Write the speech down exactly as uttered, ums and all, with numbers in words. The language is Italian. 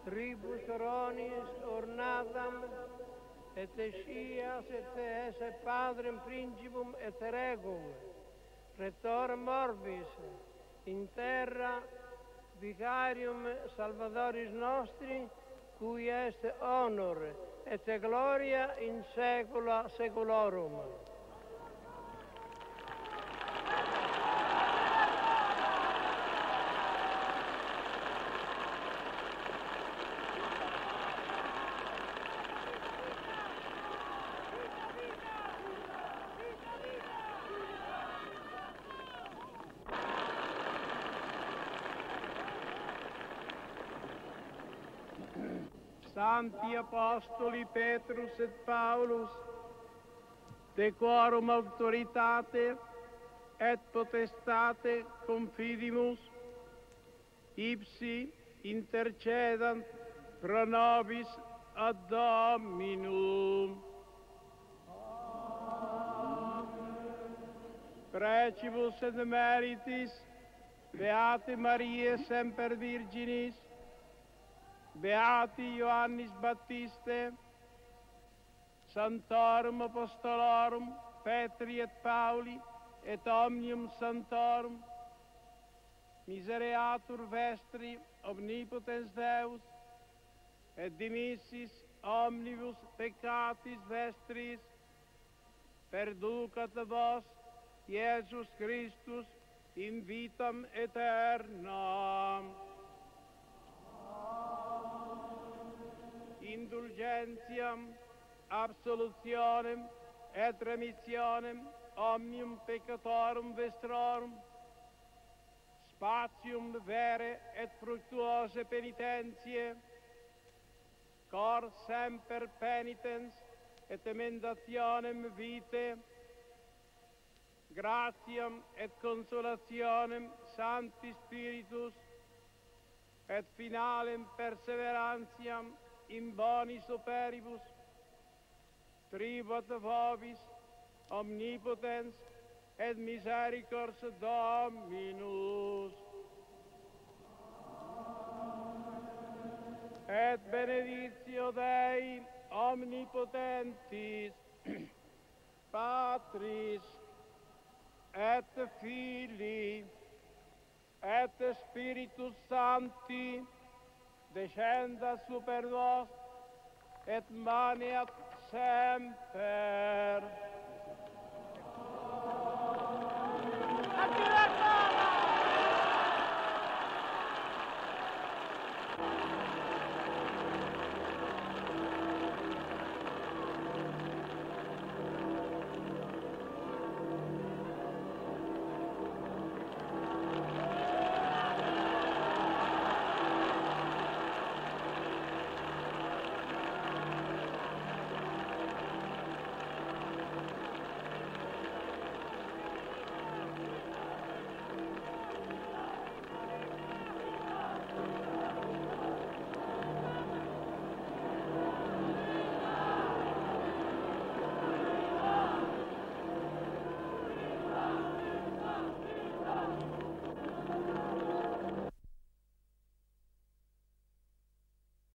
tribus ronis ornatam, et escias et esse padrem principum et regum, rectorem orbis, in terra vicarium salvatoris nostri, cui est honor et gloria in saecula saeculorum. Santi Apostoli Petrus et Paulus, de quorum auctoritate et potestate confidimus, ipsi intercedant pro nobis ad Dominum. Precibus et meritis Beate Mariae semper Virginis, Beati Ioannis Baptiste, Sanctorum Apostolorum Petri et Pauli, et omnium Sanctorum, misereatur vestri omnipotens Deus, et dimissis omnibus peccatis vestris, perducat vos Iesus Christus in vitam aeternam. Indulgentiam, absolutionem et remissionem omnium peccatorum vestrorum, spatium vere et fructuose penitentiae, cor semper penitens et emendationem vitae, gratiam et consolationem Sancti Spiritus, et finalem perseverantiam in bonis operibus, tribuat vobis omnipotens et misericords Dominus. Et benedictio Dei omnipotentis, Patris et Filii et Spiritus Sancti, descenda super vos et maneat semper.